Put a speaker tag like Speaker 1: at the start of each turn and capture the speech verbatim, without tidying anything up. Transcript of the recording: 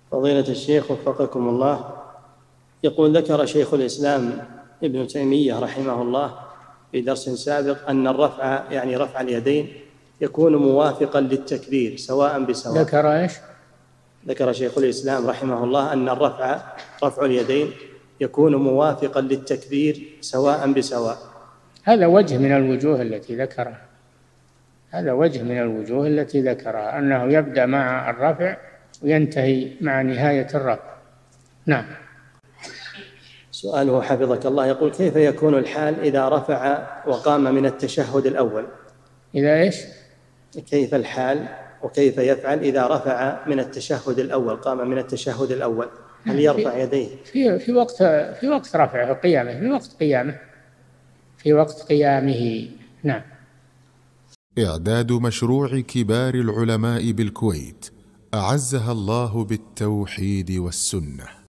Speaker 1: فضيلة الشيخ وفقكم الله، يقول ذكر شيخ الإسلام ابن تيمية رحمه الله في درس سابق أن الرفع يعني رفع اليدين يكون موافقا للتكبير سواء بسواء.
Speaker 2: ذكر إيش؟
Speaker 1: ذكر شيخ الإسلام رحمه الله أن الرفع رفع اليدين يكون موافقا للتكبير سواء بسواء.
Speaker 2: هذا وجه من الوجوه التي ذكرها هذا وجه من الوجوه التي ذكرها أنه يبدأ مع الرفع وينتهي مع نهاية الرفع. نعم.
Speaker 1: سؤاله حفظك الله، يقول كيف يكون الحال إذا رفع وقام من التشهد الأول؟
Speaker 2: إذا إيش؟
Speaker 1: كيف الحال وكيف يفعل إذا رفع من التشهد الأول، قام من التشهد الأول، هل يرفع يديه
Speaker 2: في في وقت في وقت رفعه قيامه في وقت قيامه في وقت قيامه. نعم.
Speaker 3: إعداد مشروع كبار العلماء بالكويت أعزها الله بالتوحيد والسنة.